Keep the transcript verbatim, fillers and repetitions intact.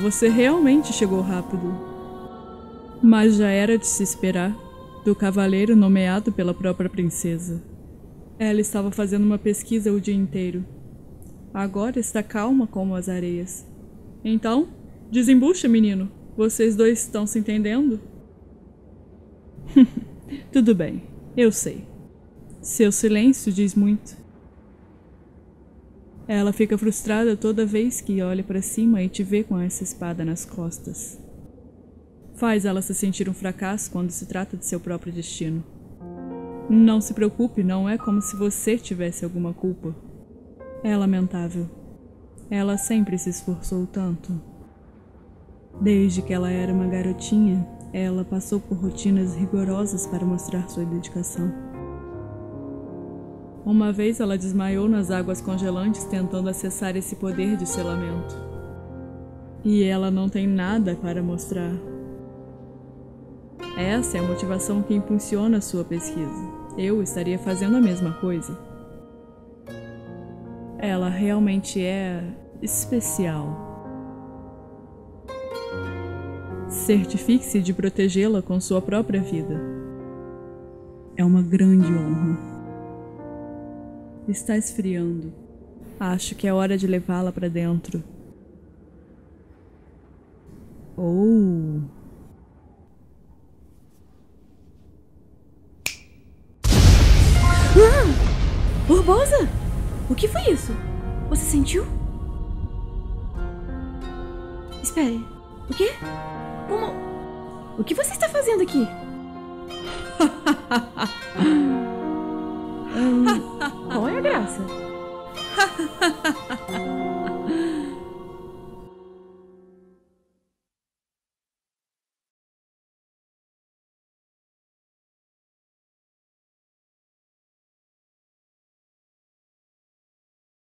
você realmente chegou rápido. Mas já era de se esperar, do cavaleiro nomeado pela própria princesa. Ela estava fazendo uma pesquisa o dia inteiro. Agora está calma como as areias. Então, desembucha, menino. Vocês dois estão se entendendo? Tudo bem, eu sei. Seu silêncio diz muito. Ela fica frustrada toda vez que olha para cima e te vê com essa espada nas costas. Faz ela se sentir um fracasso quando se trata de seu próprio destino. Não se preocupe, não é como se você tivesse alguma culpa. É lamentável. Ela sempre se esforçou tanto. Desde que ela era uma garotinha, ela passou por rotinas rigorosas para mostrar sua dedicação. Uma vez ela desmaiou nas águas congelantes tentando acessar esse poder de selamento. E ela não tem nada para mostrar. Essa é a motivação que impulsiona sua pesquisa. Eu estaria fazendo a mesma coisa. Ela realmente é especial. Certifique-se de protegê-la com sua própria vida. É uma grande honra. Está esfriando. Acho que é hora de levá-la para dentro. Oh... Ah! Urbosa! O que foi isso? Você sentiu? Espere. O quê? Como? O que você está fazendo aqui? hum, qual é a graça?